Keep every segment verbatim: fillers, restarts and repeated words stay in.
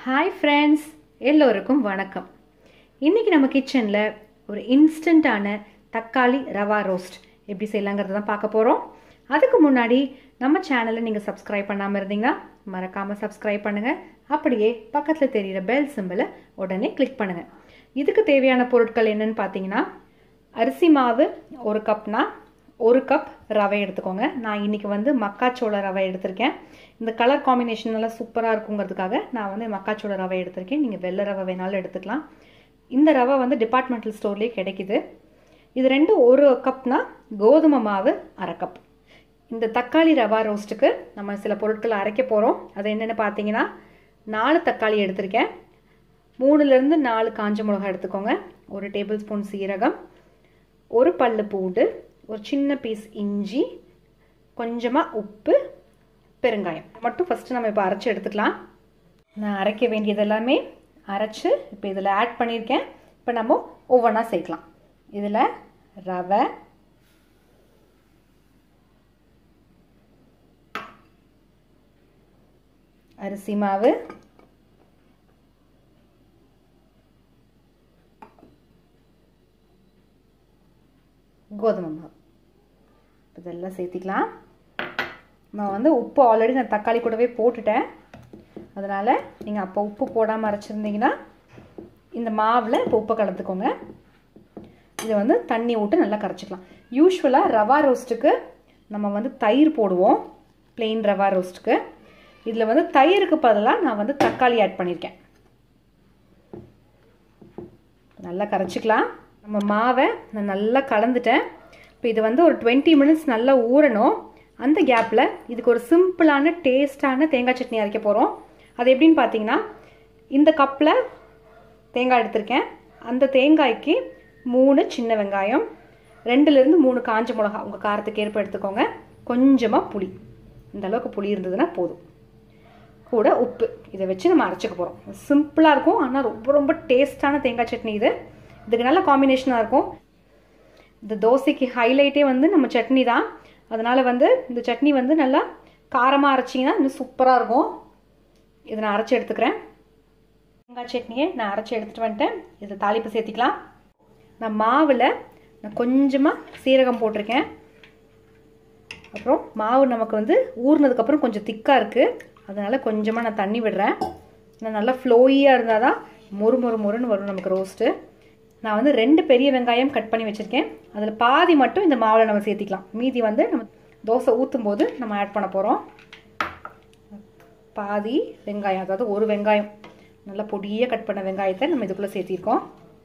Hi friends, எல்லோருக்கும் வணக்கம். இன்றைக்கி நம்ம கிச்சனில் ஒரு இன்ஸ்டண்ட்டான தக்காளி ரவா ரோஸ்ட் எப்படி செய்யலாங்கிறத தான் பார்க்க போகிறோம். அதுக்கு முன்னாடி நம்ம சேனலை நீங்கள் சப்ஸ்கிரைப் பண்ணாமல் இருந்தீங்கன்னா மறக்காமல் சப்ஸ்கிரைப் பண்ணுங்கள். அப்படியே பக்கத்தில் தெரிகிற பெல் சிம்பிளை உடனே கிளிக் பண்ணுங்கள். இதுக்கு தேவையான பொருட்கள் என்னென்னு பார்த்தீங்கன்னா, அரிசி மாவு ஒரு கப்னா ஒரு கப் ரவை எடுத்துக்கோங்க. நான் இன்றைக்கி வந்து மக்காச்சோள ரவை எடுத்திருக்கேன். இந்த கலர் காம்பினேஷன் நல்லா சூப்பராக இருக்குங்கிறதுக்காக நான் வந்து மக்காச்சோள ரவை எடுத்திருக்கேன். நீங்கள் வெள்ளை ரவை வேணாலும் எடுத்துக்கலாம். இந்த ரவை வந்து டிபார்ட்மெண்டல் ஸ்டோர்லேயே கிடைக்குது. இது ரெண்டு ஒரு கப்னா கோதுமை மாவு அரை கப். இந்த தக்காளி ரவா ரோஸ்ட்டுக்கு நம்ம சில பொருட்களை அரைக்க போகிறோம். அது என்னென்னு பார்த்தீங்கன்னா, நாலு தக்காளி எடுத்திருக்கேன். மூணுலேருந்து நாலு காஞ்ச மிளகாய் எடுத்துக்கோங்க. ஒரு டேபிள் ஸ்பூன் சீரகம், ஒரு பல்லு பூண்டு, ஒரு சின்ன பீஸ் இஞ்சி, கொஞ்சமாக உப்பு, பெருங்காயம் மட்டும் ஃபஸ்ட்டு நம்ம இப்போ அரைச்சி எடுத்துக்கலாம். நான் அரைக்க வேண்டியது எல்லாமே அரைச்சி இப்போ இதில் ஆட் பண்ணியிருக்கேன். இப்போ நம்ம ஒவ்வொன்றா சேர்க்கலாம். இதில் ரவை, அரிசி மாவு, கோதுமை மாவு, இதெல்லாம் சேர்த்திக்கலாம். நான் வந்து உப்பு ஆல்ரெடி நான் தக்காளி கூடவே போட்டுட்டேன். அதனால் நீங்கள் அப்போ உப்பு போடாமல் அரைச்சிருந்தீங்கன்னா இந்த மாவில் இப்போ உப்பை கலந்துக்கோங்க. இதை வந்து தண்ணி விட்டு நல்லா கரைச்சிக்கலாம். யூஸ்வலாக ரவா ரோஸ்ட்டுக்கு நம்ம வந்து தயிர் போடுவோம், பிளெயின் ரவா ரோஸ்ட்டுக்கு. இதில் வந்து தயிருக்கு பதிலாக நான் வந்து தக்காளி ஆட் பண்ணியிருக்கேன். நல்லா கரைச்சிக்கலாம். நம்ம மாவை நான் நல்லா கலந்துட்டேன். இப்போ இது வந்து ஒரு டுவெண்ட்டி மினிட்ஸ் நல்லா ஊறணும். அந்த கேப்பில் இதுக்கு ஒரு சிம்பிளான டேஸ்டான தேங்காய் சட்னி அரைக்க போகிறோம். அது எப்படின்னு பார்த்தீங்கன்னா, இந்த கப்பில் தேங்காய் எடுத்திருக்கேன். அந்த தேங்காய்க்கு மூணு சின்ன வெங்காயம், ரெண்டுலேருந்து மூணு காஞ்ச மிளகா உங்கள் காரத்துக்கு ஏற்ப எடுத்துக்கோங்க. கொஞ்சமாக புளி, இந்த அளவுக்கு புளி இருந்ததுன்னா போதும். கூட உப்பு. இதை வச்சு நம்ம அரைச்சிக்க போகிறோம். சிம்பிளாக இருக்கும், ஆனால் ரொம்ப ரொம்ப டேஸ்டான தேங்காய் சட்னி இது. இதுக்கு நல்ல காம்பினேஷனாக இருக்கும். இந்த தோசைக்கு ஹைலைட்டே வந்து நம்ம சட்னி தான். அதனால் வந்து இந்த சட்னி வந்து நல்லா காரமாக அரைச்சிங்கன்னா இன்னும் சூப்பராக இருக்கும். இதை நான் அரைச்சி எடுத்துக்கிறேன். தேங்காய் சட்னியை நான் அரைச்சி எடுத்துகிட்டு வந்துட்டேன். இதை தாளிப்பு சேர்த்திக்கலாம். நான் மாவில் நான் கொஞ்சமாக சீரகம் போட்டிருக்கேன். அப்புறம் மாவு நமக்கு வந்து ஊறினதுக்கப்புறம் கொஞ்சம் திக்காக இருக்குது. அதனால் கொஞ்சமாக நான் தண்ணி விடுறேன். நான் நல்லா ஃப்ளோயியாக இருந்தால் தான் மொறு மொறு மொறுன்னு வரும் நமக்கு ரோஸ்ட்டு. நான் வந்து ரெண்டு பெரிய வெங்காயம் கட் பண்ணி வச்சுருக்கேன். அதில் பாதி மட்டும் இந்த மாவில் நம்ம சேர்த்திக்கலாம். மீதி வந்து நம்ம தோசை ஊற்றும் போது நம்ம ஆட் பண்ண போகிறோம். பாதி வெங்காயம், அதாவது ஒரு வெங்காயம் நல்லா பொடியாக கட் பண்ண வெங்காயத்தை நம்ம இதுக்குள்ளே சேர்த்திருக்கோம்.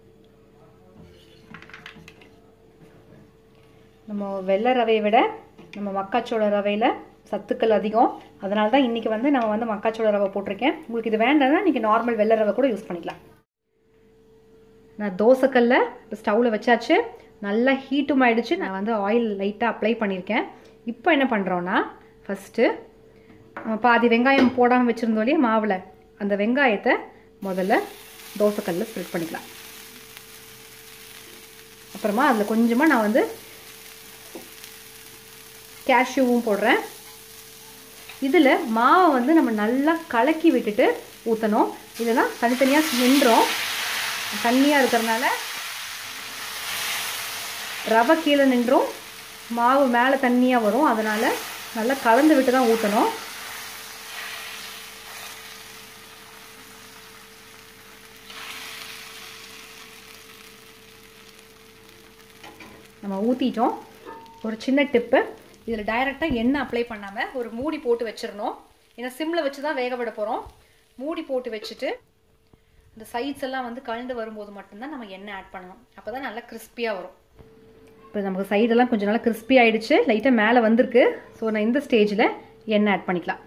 நம்ம வெள்ளை ரவையை விட நம்ம மக்காச்சோள ரவையில் சத்துக்கள் அதிகம். அதனால தான் இன்றைக்கி வந்து நம்ம வந்து மக்காச்சோள ரவை போட்டிருக்கேன். உங்களுக்கு இது வேண்டாம்னா நீங்கள் நார்மல் வெள்ளை ரவை கூட யூஸ் பண்ணிக்கலாம். நான் தோசைக்கல்ல ஸ்டவ்வில் வச்சாச்சு. நல்லா ஹீட்டும் ஆகிடுச்சு. நான் வந்து ஆயில் லைட்டாக அப்ளை பண்ணியிருக்கேன். இப்போ என்ன பண்ணுறோன்னா, ஃபஸ்ட்டு பாதி வெங்காயம் போடாமல் வச்சுருந்தோம் இல்லையா மாவில், அந்த வெங்காயத்தை முதல்ல தோசைக்கல்லில் ஸ்ப்ரெட் பண்ணிக்கலாம். அப்புறமா அதில் கொஞ்சமாக நான் வந்து கேஷ்யூவும் போடுறேன். இதில் மாவை வந்து நம்ம நல்லா கலக்கி விட்டுட்டு ஊற்றணும். இதெல்லாம் தனித்தனியாக நின்றோம். தண்ணியாக இருக்கிறதுனால ரவை கீழே நின்றும், மாவு மேலே தண்ணியாக வரும். அதனால் நல்லா கலந்து விட்டு தான் ஊற்றணும். நம்ம ஊற்றிட்டோம். ஒரு சின்ன டிப்பு, இதில் டைரெக்டாக எண்ணெய் அப்ளை பண்ணாமல் ஒரு மூடி போட்டு வச்சிடணும். ஏன்னா சிம்மில் வச்சு தான் வேக விட போகிறோம். மூடி போட்டு வச்சுட்டு இந்த சைட்ஸ் எல்லாம் வந்து கலந்து வரும்போது மட்டும்தான் நம்ம எண்ணெய் ஆட் பண்ணணும். அப்போ தான் நல்லா கிறிஸ்பியாக வரும். இப்போ நமக்கு சைடெல்லாம் கொஞ்சம் நல்லா கிறிஸ்பி ஆகிடுச்சு. லைட்டாக மேலே வந்திருக்கு. ஸோ நான் இந்த ஸ்டேஜில் எண்ணெய் ஆட் பண்ணிக்கலாம்.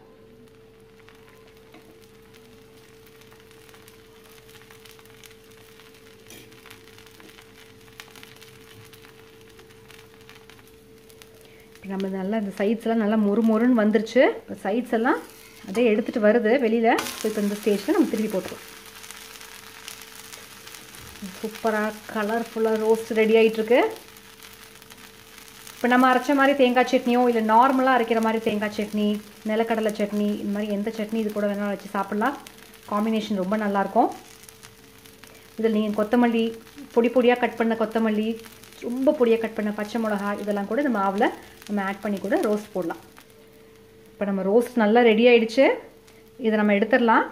இப்போ நம்ம நல்லா இந்த சைட்ஸ் எல்லாம் நல்லா மொறு மொறுன்னு வந்துருச்சு. இப்போ சைட்ஸ் எல்லாம் அதே எடுத்துகிட்டு வருது வெளியில். ஸோ இப்போ இந்த ஸ்டேஜில் நம்ம திருப்பி போட்டுருவோம். சூப்பராக கலர்ஃபுல்லாக ரோஸ்ட் ரெடி ஆகிட்டுருக்கு. இப்போ நம்ம அரைச்ச மாதிரி தேங்காய் சட்னியோ இல்லை நார்மலாக அரைக்கிற மாதிரி தேங்காய் சட்னி, நிலக்கடலை சட்னி, இந்த மாதிரி எந்த சட்னி இது கூட வேணாலும் வச்சு சாப்பிட்லாம். காம்பினேஷன் ரொம்ப நல்லாயிருக்கும். இதில் நீங்கள் கொத்தமல்லி, பொடி பொடியாக கட் பண்ண கொத்தமல்லி, ரொம்ப பொடியாக கட் பண்ண பச்சை மிளகா இதெல்லாம் கூட இந்த மாவில் நம்ம ஆட் பண்ணி கூட ரோஸ்ட் போடலாம். இப்போ நம்ம ரோஸ்ட் நல்லா ரெடி ஆகிடுச்சு. இதை நம்ம எடுத்துடலாம்.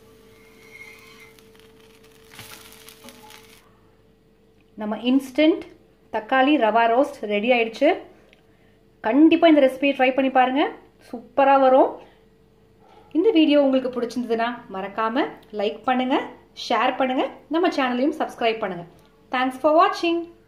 நம்ம இன்ஸ்டன்ட் தக்காளி ரவா ரோஸ்ட் ரெடி ஆகிடுச்சு. கண்டிப்பாக இந்த ரெசிபியை ட்ரை பண்ணி பாருங்கள், சூப்பராக வரும். இந்த வீடியோ உங்களுக்கு பிடிச்சிருந்ததுன்னா மறக்காமல் லைக் பண்ணுங்கள், ஷேர் பண்ணுங்கள், நம்ம சேனலையும் சப்ஸ்கிரைப் பண்ணுங்கள். தேங்க்ஸ் ஃபார் வாட்சிங்.